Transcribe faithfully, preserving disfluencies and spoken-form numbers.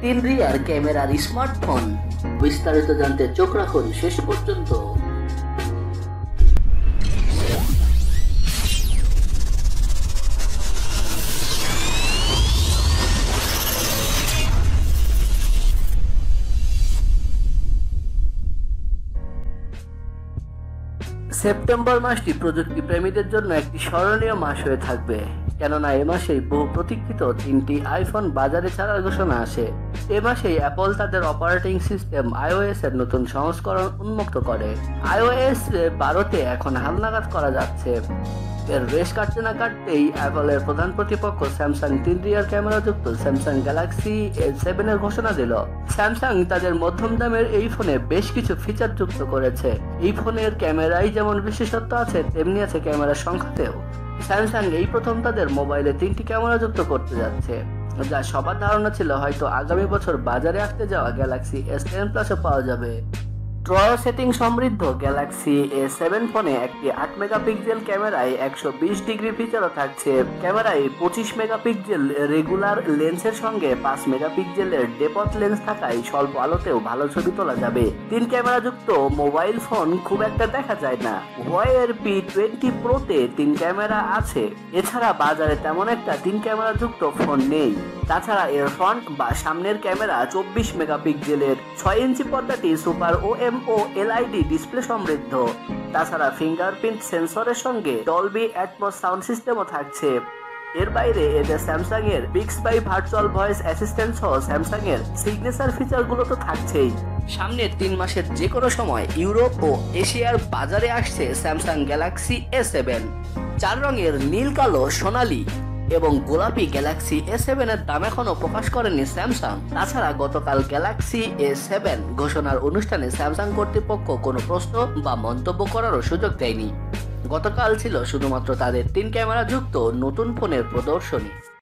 তিন রিয়ার ক্যামেরার স্মার্টফোন। বিস্তারিত জানতে চোখ রাখুন শেষ পর্যন্ত। সেপ্টেম্বর মাসটি প্রযুক্তি প্রেমীদের জন্য একটি স্মরণীয় মাস হয়ে থাকবে, কেননা এ মাসেই বহু প্রতীক্ষিত তিনটি আইফোন বাজারে ছাড়ার ঘোষণা আসে। এ মাসেই অ্যাপল তাদের অপারেটিং সিস্টেম আইওএস এর নতুন সংস্করণ উন্মুক্ত করে। আইওএস বারোতে এখন হালনাগাদ করা যাচ্ছে। এর রেশ কাটতে না কাটতেই অ্যাপলের প্রধান প্রতিপক্ষ স্যামসাং তিন রিয়ার ক্যামেরাযুক্ত স্যামসাং গ্যালাক্সি এ সেভেন এর ঘোষণা দিল। স্যামসাং তাদের মধ্যম দামের এই ফোনে বেশ কিছু ফিচার যুক্ত করেছে। এই ফোনের ক্যামেরায় যেমন বিশেষত্ব আছে, তেমনি আছে ক্যামেরার সংখ্যাতেও। স্যামসাং এই প্রথম তাদের মোবাইলে তিনটি ক্যামেরা যুক্ত করতে যাচ্ছে, যা সবার ধারণা ছিল হয়তো আগামী বছর বাজারে আসতে যাওয়া গ্যালাক্সি এস টেন প্লাসও পাওয়া যাবে। ট্রয় সেটিং সমৃদ্ধ গ্যালাক্সি এ সেভেন ফোনে একটি আট মেগাপিক্সেল ক্যামেরায় একশো বিশ ডিগ্রি ফিচারও থাকছে। ক্যামেরায় পঁচিশ মেগাপিক্সেল রেগুলার লেন্সের সঙ্গে পাঁচ মেগাপিক্সেলের ডেপথ লেন্স থাকায় স্বল্প আলোতেও ভালো ছবি তোলা যাবে। তিন ক্যামেরা যুক্ত মোবাইল ফোন খুব একটা দেখা যায় না। হুয়াওয়ের পি টোয়েন্টি প্রোতে তিন ক্যামেরা আছে, এছাড়া বাজারে তেমন একটা তিন ক্যামেরা যুক্ত ফোন নেই। তাছাড়া এর ফ্রন্ট বা সামনের ক্যামেরা চব্বিশ মেগাপিক্সেলের, ছয় ইঞ্চি পর্দাটি super O M O LED display সমৃদ্ধ। তাছাড়া ফিঙ্গারপ্রিন্ট সেন্সরের সঙ্গে ডলবি অ্যাটমস সাউন্ড সিস্টেমও থাকছে। এর বাইরে এতে স্যামসাং এর বিক্সবাই ভার্চুয়াল ভয়েস অ্যাসিস্ট্যান্ট সহ স্যামসাং এর সিগনেচার ফিচার গুলো তো থাকছেই। সামনের তিন মাসের যে কোনো সময় ইউরোপ ও এশিয়ার বাজারে আসছে স্যামসাং গ্যালাক্সি এ সেভেন। চার রঙের নীল, কালো, সোনালী এবং গোলাপি গ্যালাক্সি এ সেভেন এর দাম এখনো প্রকাশ করেনি স্যামসাং। তাছাড়া গতকাল গ্যালাক্সি এ সেভেন ঘোষণার অনুষ্ঠানে স্যামসাং কর্তৃপক্ষ কোনো প্রশ্ন বা মন্তব্য করারও সুযোগ দেয়নি। গতকাল ছিল শুধুমাত্র তাদের তিন ক্যামেরা যুক্ত নতুন ফোনের প্রদর্শনী।